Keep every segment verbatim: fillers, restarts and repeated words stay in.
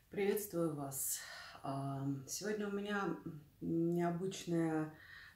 Приветствую вас. А, Сегодня у меня необычный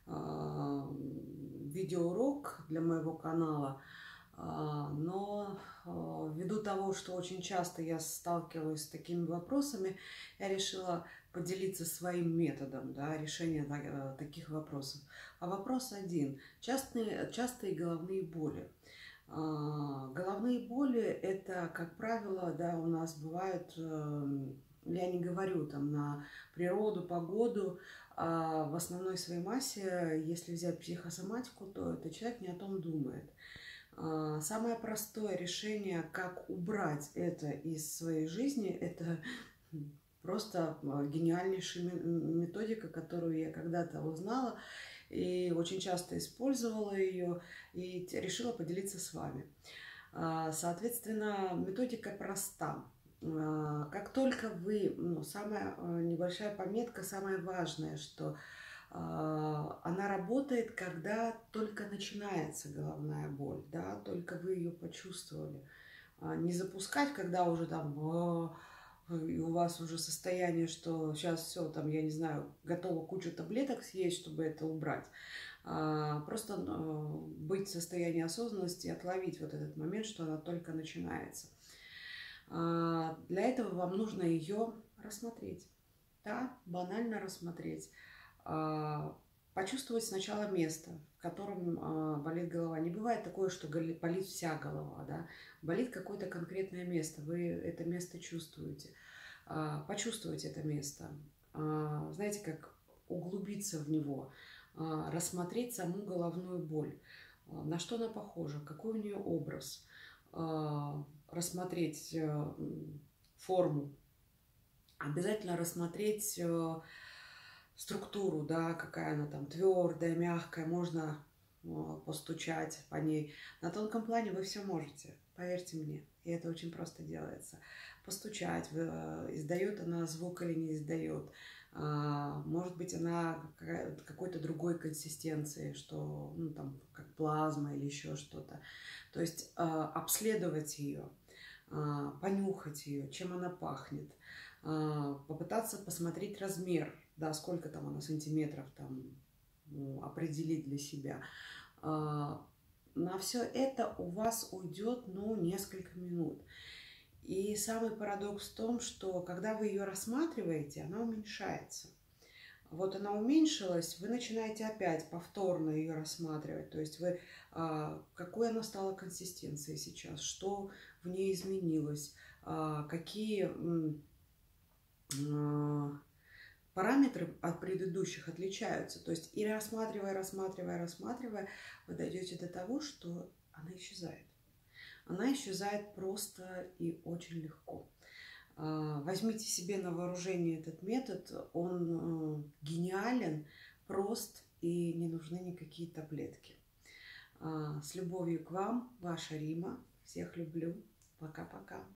видеоурок для моего канала, А, но а, ввиду того, что очень часто я сталкиваюсь с такими вопросами, я решила поделиться своим методом, да, решения та- э, таких вопросов. А вопрос один. Частые, частые головные боли. А, Головные боли это, как правило, да, у нас бывают, эм, я не говорю там на природу, погоду, а в основной своей массе, если взять психосоматику, то этот человек не о том думает. А, Самое простое решение, как убрать это из своей жизни, это просто а, гениальнейшая ме- методика, которую я когда-то узнала и очень часто использовала ее, и те- решила поделиться с вами. А, Соответственно, методика проста. А, Как только вы, ну, самая а, небольшая пометка, самое важное, что а, она работает, когда только начинается головная боль, да, только вы ее почувствовали. А, Не запускать, когда уже там а, и у вас уже состояние, что сейчас все, там, я не знаю, готова кучу таблеток съесть, чтобы это убрать. А, Просто а, быть в состоянии осознанности и отловить вот этот момент, что она только начинается. А, Для этого вам нужно ее рассмотреть. Да, банально рассмотреть. А, Почувствовать сначала место, в котором а, болит голова. Не бывает такое, что голи- болит вся голова, да. Болит какое-то конкретное место. Вы это место чувствуете. А, Почувствовать это место. А, Знаете, как углубиться в него, а, рассмотреть саму головную боль. А, На что она похожа, какой у нее образ. А, Рассмотреть э, м, форму. Обязательно рассмотреть э, структуру, да, какая она там, твердая, мягкая, можно э, постучать по ней. На тонком плане вы все можете, поверьте мне, и это очень просто делается. Постучать, э, издает она звук или не издает. А, Может быть, она какая- какой-то другой консистенции, что, ну, там, как плазма или еще что-то. То есть э, обследовать ее, а, понюхать ее, чем она пахнет, а, попытаться посмотреть размер, да, сколько там она сантиметров там, ну, определить для себя. А, На все это у вас уйдет, ну, несколько минут. И самый парадокс в том, что когда вы ее рассматриваете, она уменьшается. Вот она уменьшилась, вы начинаете опять повторно ее рассматривать. То есть вы, а, какой она стала консистенцией сейчас, что в ней изменилось, а, какие м, а, параметры от предыдущих отличаются. То есть и рассматривая, рассматривая, рассматривая, вы дойдете до того, что она исчезает. Она исчезает просто и очень легко. А, Возьмите себе на вооружение этот метод. Он э, гениален, прост и не нужны никакие таблетки. А, С любовью к вам, ваша Рима. Всех люблю. Пока-пока.